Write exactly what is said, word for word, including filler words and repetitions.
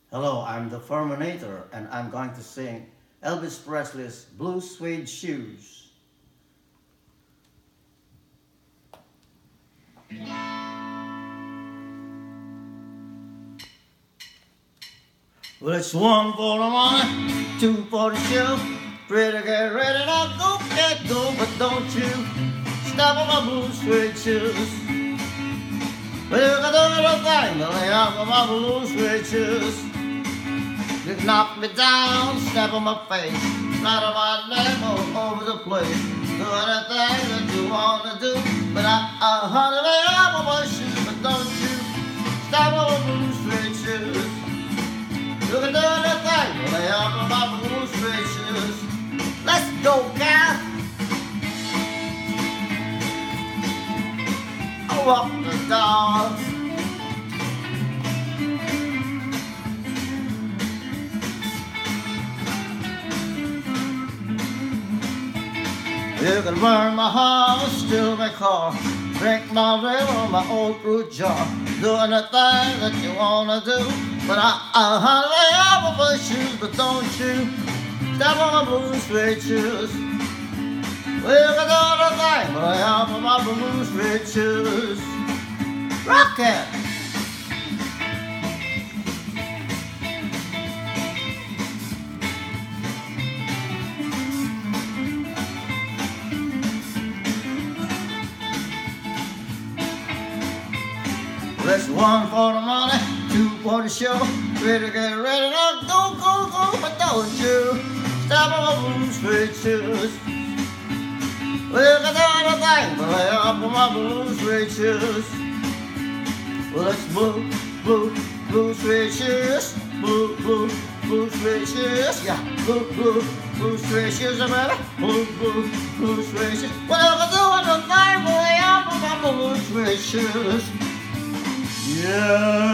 Hello, I'm the Furminator, and I'm going to sing Elvis Presley's Blue Suede Shoes. Well, it's one for the money, two for the show. Three to get ready to go, get go, but don't you stop on my blue suede shoes. Well, you can do the thing to lay off of my blue suede shoes. You can knock me down, step on my face, flat on my neck, all over the place. Do anything that you wanna do, but I, I honey, lay off of my shoes, but don't you stop on my blue suede shoes. You can do anything to lay off of my blue suede shoes. Let's go, gal. I walk the dogs. You can burn my house, steal my car, drink my river, my old fruit jar. Do anything that you wanna do, but I, I honey off of my shoes, but don't you step on my blue suede shoes. Well, you can do anything, but I off of my blue suede shoes. Rock it! That's one for the money, two for the show. Three to get ready to go, go, go, but don't you stop on my blue suede shoes. Well, you can do anything, but lay off of my blue suede shoes. Well, it's blue, blue, blue suede shoes. Blue, blue, blue suede shoes. Yeah, blue, blue, blue suede shoes, baby. Blue, blue, blue suede shoes. Well, you can do anything, but lay off of my blue suede shoes. Yeah.